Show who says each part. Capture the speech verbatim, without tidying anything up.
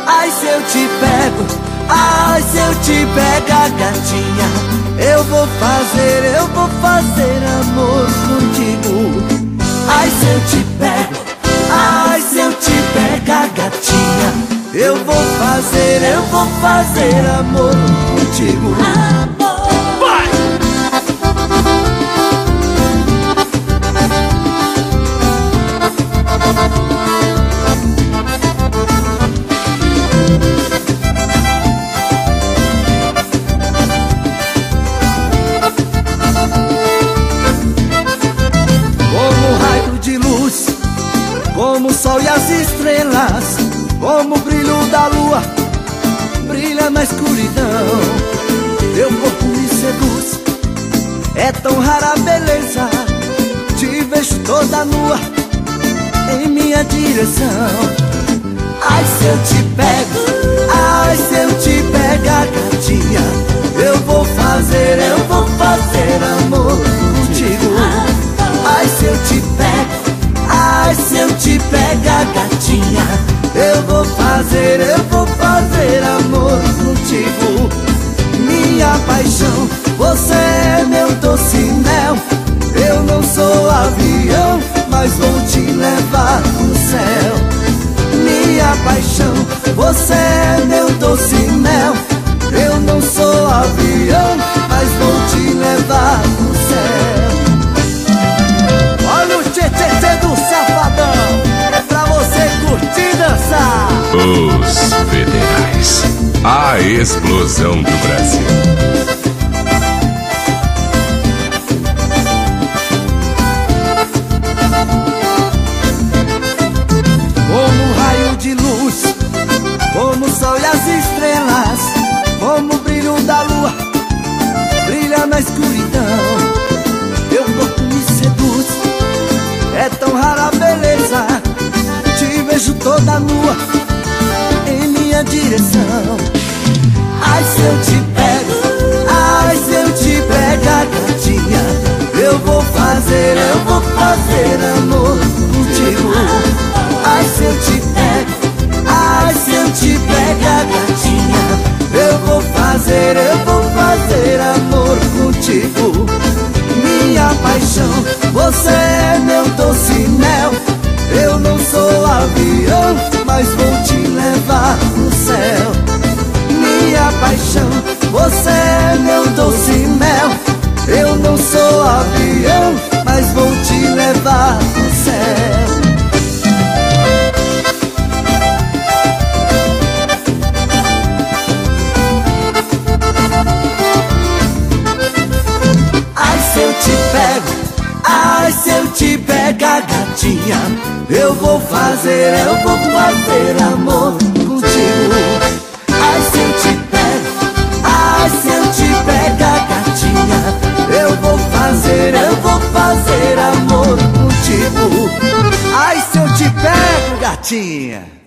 Speaker 1: Ai, se eu te pego, ai, se eu te pegar, gatinha, eu vou fazer, eu vou fazer amor contigo. Ai, se eu te pego, ai, se eu te pegar, gatinha, eu vou fazer, eu vou fazer amor contigo. Como o sol e as estrelas, como o brilho da lua, brilha na escuridão. Teu corpo me seduz, é tão rara a beleza. Te vejo toda nua em minha direção. Ai, se eu te pego, ai, se eu te pegar, gatinha, eu vou fazer, eu vou fazer amor contigo. Ai, se eu te pego, ai, se eu te pegar, gatinha, eu vou fazer, eu vou fazer amor contigo. Minha paixão, você é meu doce mel. Eu não sou avião, mas vou te levar pro céu. Minha paixão, você é meu doce mel. Eu não sou avião, mas vou te levar pro céu. Olha o tchê-tchê-tchê do Safadão, é pra você curtir e dançar.
Speaker 2: Os Federais, a explosão do Brasil.
Speaker 1: Como um raio de luz, como o sol e as estrelas, como o brilho da lua, brilha na escuridão. Teu corpo me seduz, é tão rara a beleza. Te vejo toda nua em minha direção. Ai, se eu te pego, ai, se eu te pegar, gatinha, eu vou fazer, eu vou fazer amor contigo. Ai, se eu te pego, ai, se eu te pegar, gatinha, eu vou fazer, eu vou fazer amor contigo. Minha paixão, você é meu doce mel. Eu não sou avião, mas vou te levar pro céu. Minha paixão, você é meu doce mel. Eu não sou avião, mas vou te levar pro céu. Ai, se eu te pego, ai, se eu te pegar, gatinha, eu vou fazer, eu vou fazer amor contigo. Ai, se eu te pego, ai, se eu te pegar, gatinha, eu vou fazer, eu vou fazer amor contigo. Ai, se eu te pego, gatinha.